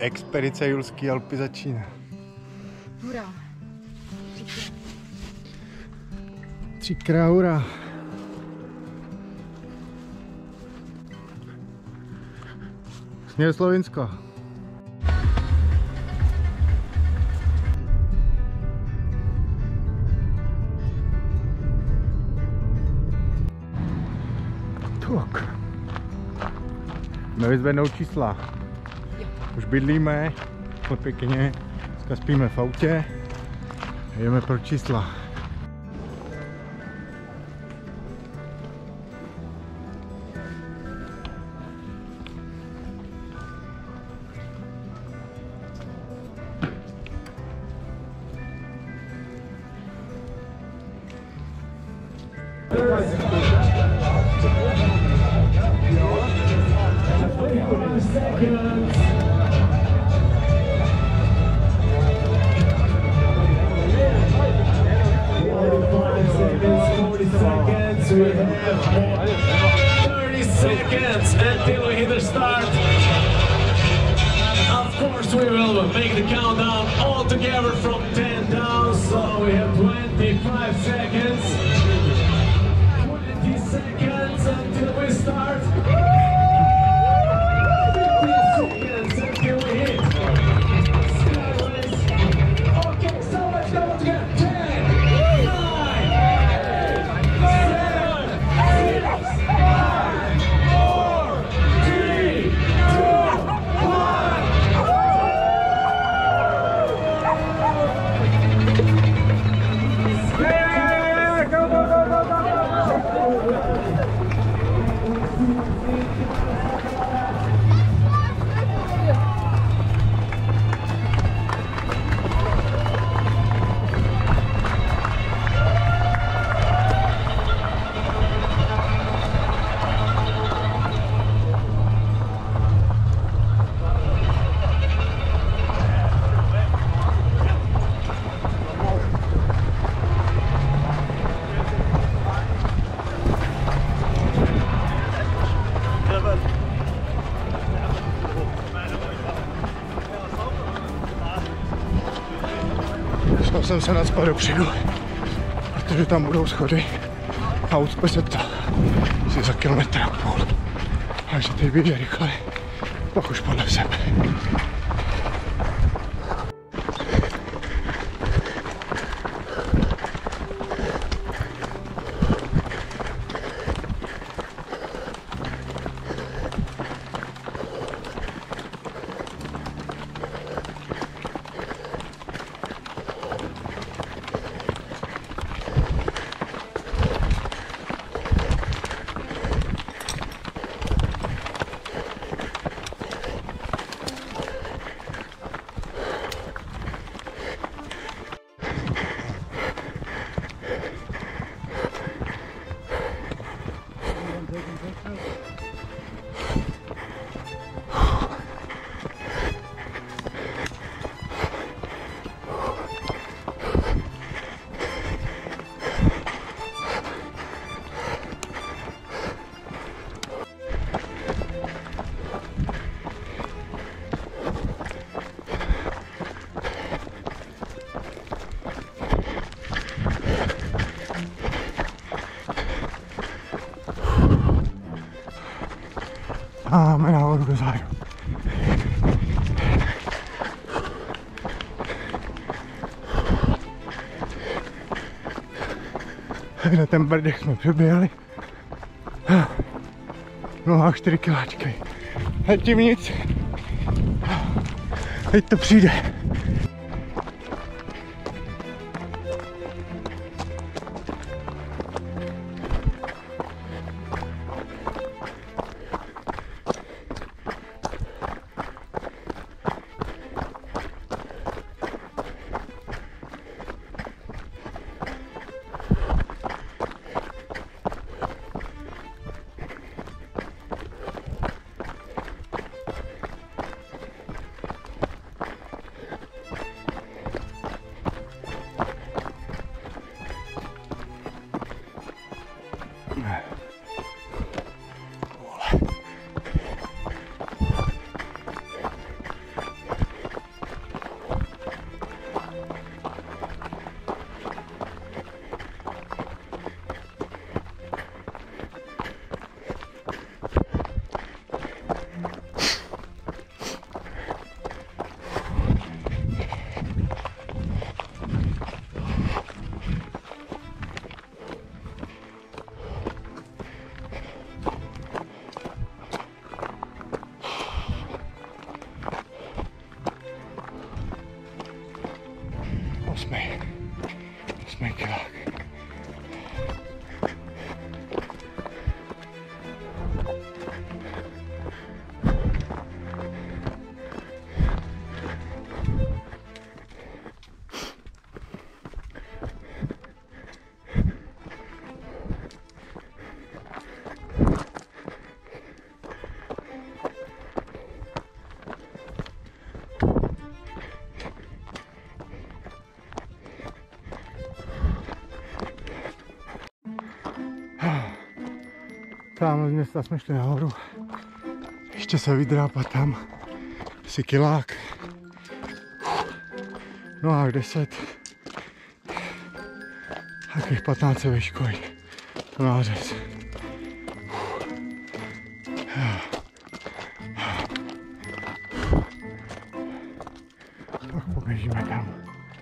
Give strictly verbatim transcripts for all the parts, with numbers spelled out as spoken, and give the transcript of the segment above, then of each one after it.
Expedice Julské Alpy začíná. Hurá. Třikrát hurá. Směr Slovinsko. Tak. Nevyzvednou čísla. Už bydlíme, to pěkně. Dneska spíme v autě. Jdeme pro čísla. thirty seconds until we hit the start. Of course, we will make the countdown all together from ten down. So we have twenty-five seconds. twenty seconds until we start. fifteen seconds until we hit. Skyways. Okay, so let's go together. ten, nine, seven, six, five, four, three, two, one. Yeah, go, go, go, go, go, go. Šel jsem se nacpat dopředu, protože tam budou schody a ucpe se to asi za kilometr a půl. Takže teď běží rychle, pak už podle sebe. A máme nahoru do zájmu. Na ten brdech jsme přeběhli. Noha čtyři kiláčky. Teď tím nic. Teď to přijde. Tamhle z města jsme šli nahoru. Ještě se vydrápat tam. Asi kilák. No a deset. Takových patnáct výškový. To nářez. Tak poběžíme tam.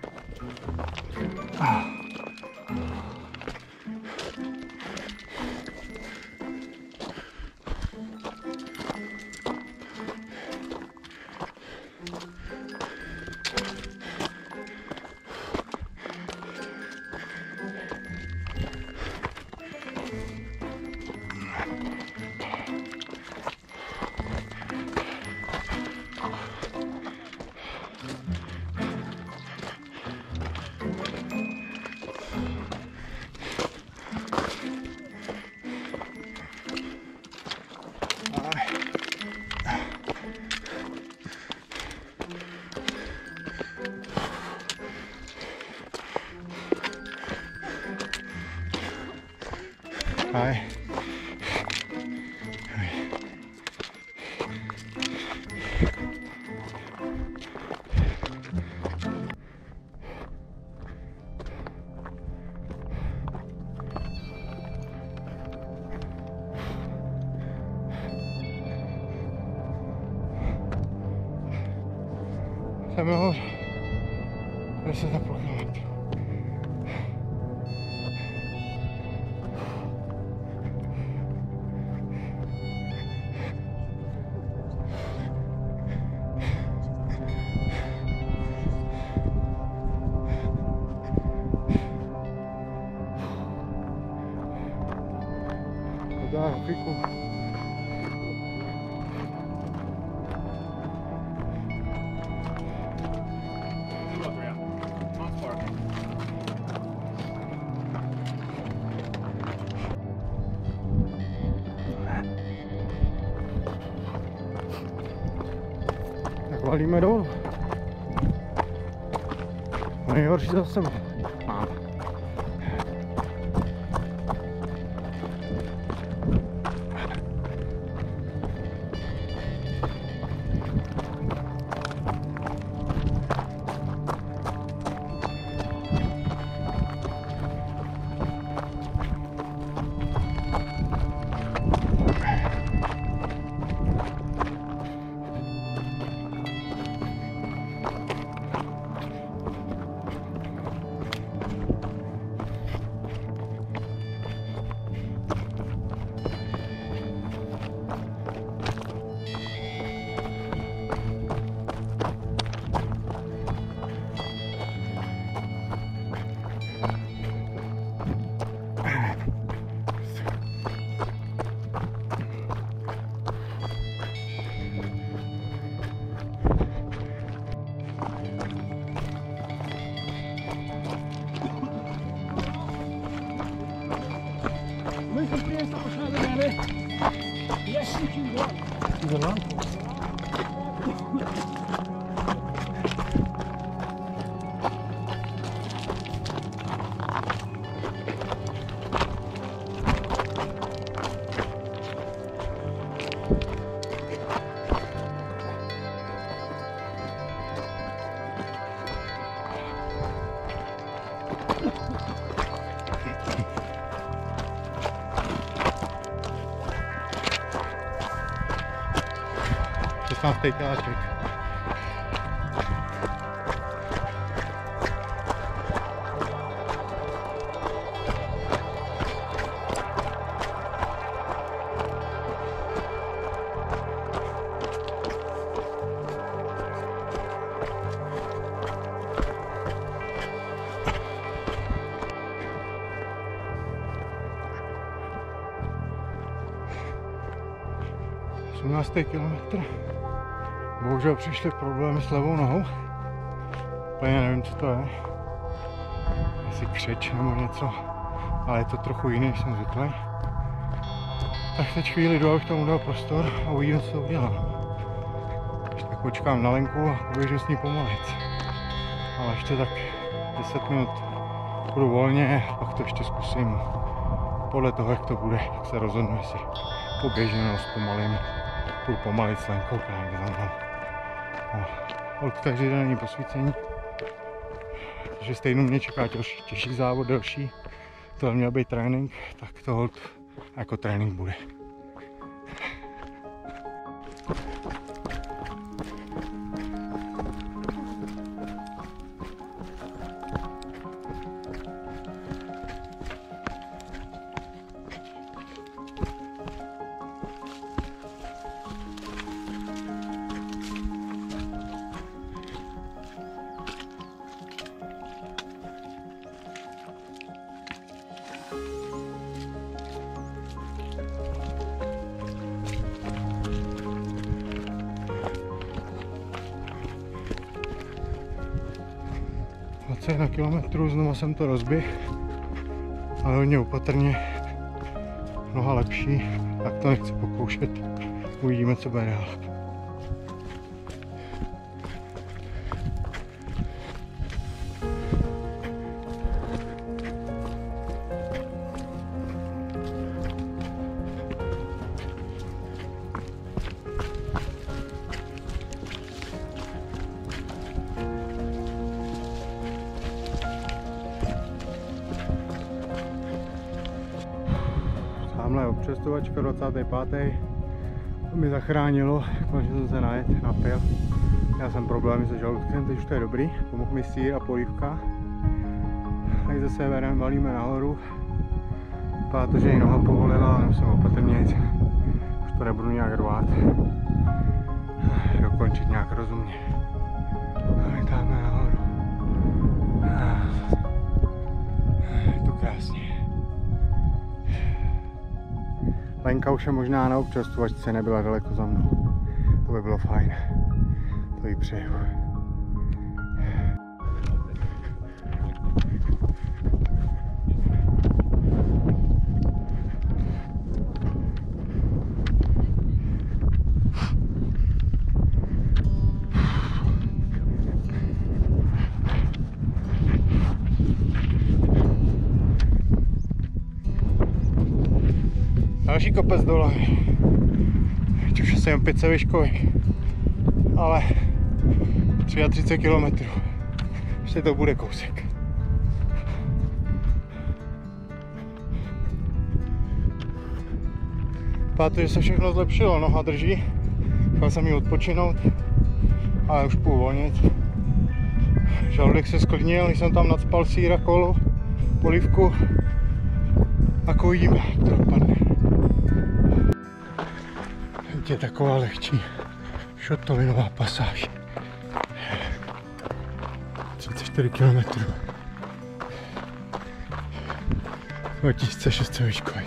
Hi. Jsem nahoře. deset a půl kilometru. Dá chvíľku. Tak valíme dolů. Nejhorší za sebou. Mám. šestnáctý kiláček. osmnáctý kilometr. Bohužel přišly problémy s levou nohou. Úplně nevím, co to je. Jestli křeč nebo něco. Ale je to trochu jiný, než jsem zvyklý. Tak teď chvíli jdu, abych tomu dal prostor a uvidím, co to udělám. Tak počkám na Lenku a poběžím s ní pomalit. Ale ještě tak deset minut budu volně, pak to ještě zkusím podle toho, jak to bude, jak se rozhodnu, jestli poběžím nebo zpomalím, půjdu pomalit s Lenkou právě za mnou. No, od každý den není posvícení, takže stejně mě čeká těžší, těžší závod, delší. Tohle měl být trénink, tak to hold jako trénink bude. dvacet na kilometru, znovu jsem to rozběhl, ale hodně opatrně, noha lepší, tak to nechci pokoušet, uvidíme, co bude dál. Tamhle je občerstvovačka dvacátý pátý To mi zachránilo, konečně jsem se najet, napil. Já jsem problémy se žaludkem, teď už to je dobrý. Pomohl mi sýr a polívka. Tady zase verem valíme nahoru. Vypadá, že i noha povolila, ale musím opatrně jít. Už to nebudu nějak rvát. Dokončit nějak rozumně. Dáme nahoru. Je to krásně. Lenka už je možná na občerstvovačce, nebyla daleko za mnou. To by bylo fajn. To jí přeju. Další kopec dole. Teď už jsem pět set výškový, ale třicet tři kilometrů. Ještě to bude kousek. Vypadá, že se všechno zlepšilo, noha drží. Chtěl jsem ji odpočinout, ale už půjdu volnit. Žaludek se sklidnil, když jsem tam nacpal sýra, kolu, polívku. Tak uvidíme, jak to dopadne. Teď je taková lehčí šotolinová pasáž. třicet čtyři kilometrů. dva tisíce šest set výškový.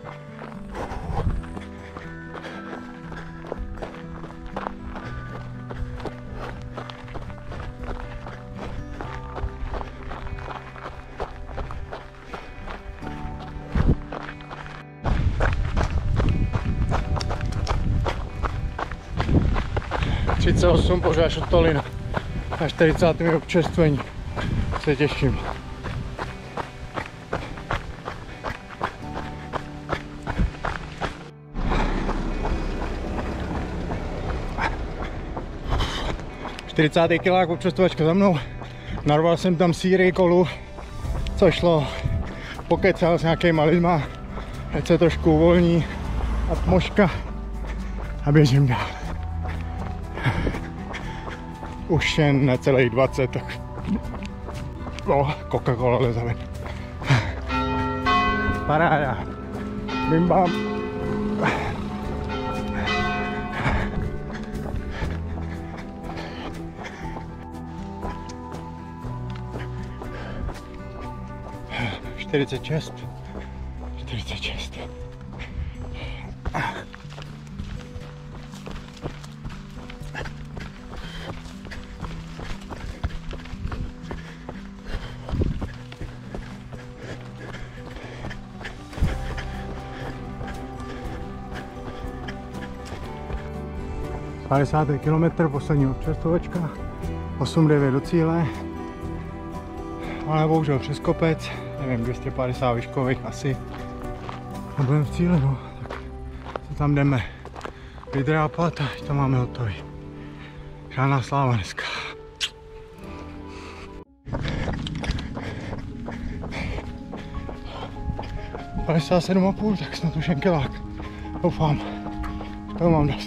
třicet osm pořád šotolina. Na čtyřicátém občerstvení se těším. čtyřicátý kilák občerstvovačka za mnou. Narval jsem tam sýry, kolu, co šlo. Pokecal s nějakýma lidma, ať se trošku uvolní atmosféra a běžím dál. Už jen necelých dvacet, tak no, Coca-Cola leze ven. Paráda. Bim bam. čtyřicet šest. čtyřicet šest. padesátý kilometr, poslední občerstvovačka, osm devět do cíle, ale bohužel přes kopec, nevím, dvě stě padesát výškových asi, A budeme v cíli, no. Tak se tam jdeme vydrápat a to máme hotový. Žádná sláva dneska. padesát sedm a půl, tak snad už jen kilák. Doufám, to mám dost.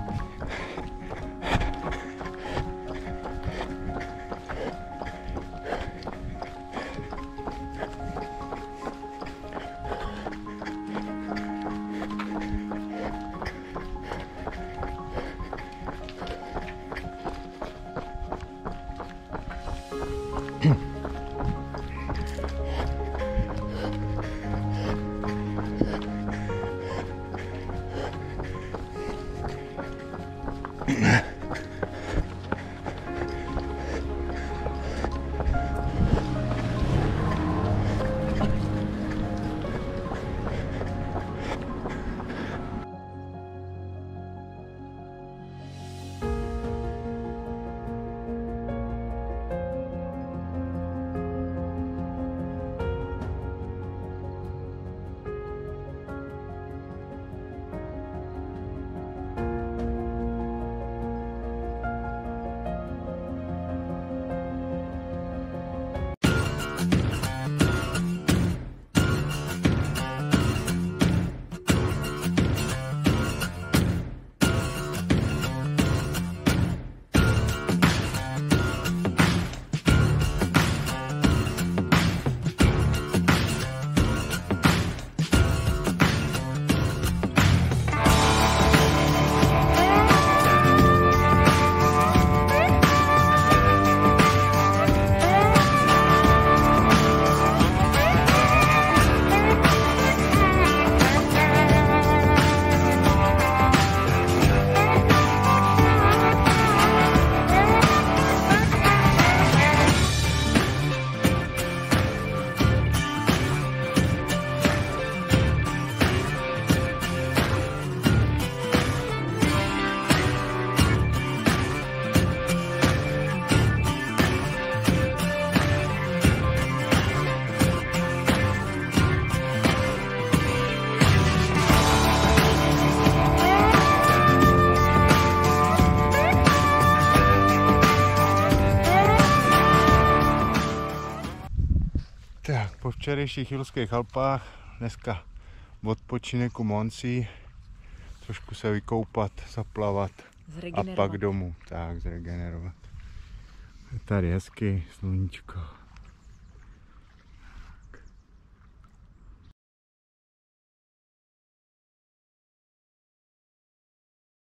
Tak, po včerejších Chilských Alpách dneska odpočinek u Moncí, trošku se vykoupat, zaplavat a pak domů, tak zregenerovat. Je tady hezky, sluníčko.